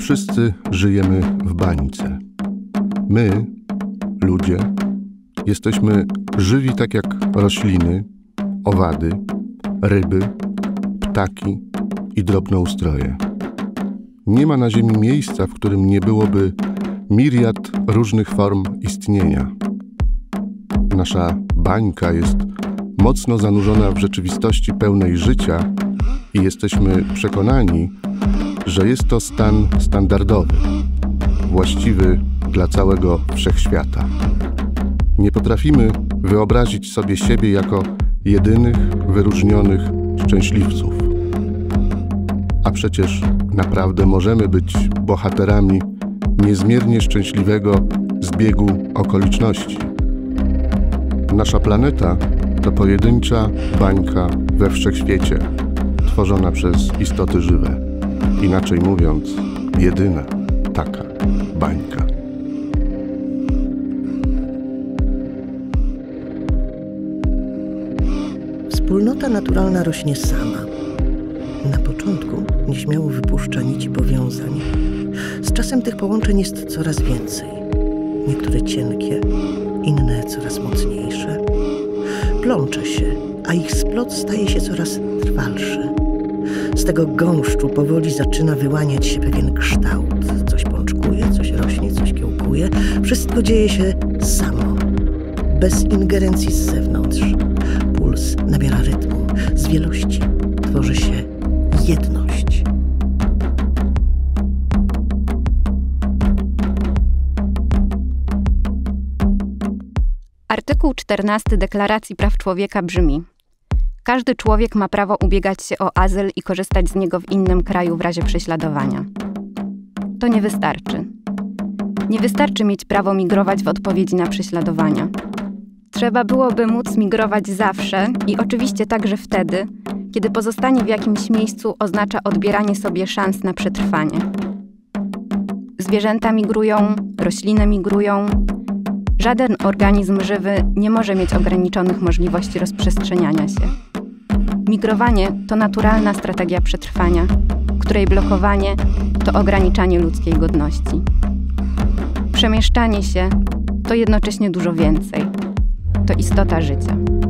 Wszyscy żyjemy w bańce. My, ludzie, jesteśmy żywi tak jak rośliny, owady, ryby, ptaki i drobnoustroje. Nie ma na Ziemi miejsca, w którym nie byłoby miriad różnych form istnienia. Nasza bańka jest mocno zanurzona w rzeczywistości pełnej życia i jesteśmy przekonani, że jest to stan standardowy, właściwy dla całego wszechświata. Nie potrafimy wyobrazić sobie siebie jako jedynych, wyróżnionych szczęśliwców. A przecież naprawdę możemy być bohaterami niezmiernie szczęśliwego zbiegu okoliczności. Nasza planeta to pojedyncza bańka we wszechświecie, tworzona przez istoty żywe. Inaczej mówiąc, jedyna taka bańka. Wspólnota naturalna rośnie sama. Na początku nieśmiało wypuszcza nici powiązań. Z czasem tych połączeń jest coraz więcej. Niektóre cienkie, inne coraz mocniejsze. Plącze się, a ich splot staje się coraz trwalszy. Z tego gąszczu powoli zaczyna wyłaniać się pewien kształt. Coś pączkuje, coś rośnie, coś kiełkuje. Wszystko dzieje się samo, bez ingerencji z zewnątrz. Puls nabiera rytmu. Z wielości tworzy się jedność. Artykuł 14 Deklaracji Praw Człowieka brzmi: każdy człowiek ma prawo ubiegać się o azyl i korzystać z niego w innym kraju w razie prześladowania. To nie wystarczy. Nie wystarczy mieć prawo migrować w odpowiedzi na prześladowania. Trzeba byłoby móc migrować zawsze i oczywiście także wtedy, kiedy pozostanie w jakimś miejscu oznacza odbieranie sobie szans na przetrwanie. Zwierzęta migrują, rośliny migrują. Żaden organizm żywy nie może mieć ograniczonych możliwości rozprzestrzeniania się. Migrowanie to naturalna strategia przetrwania, której blokowanie to ograniczanie ludzkiej godności. Przemieszczanie się to jednocześnie dużo więcej. To istota życia.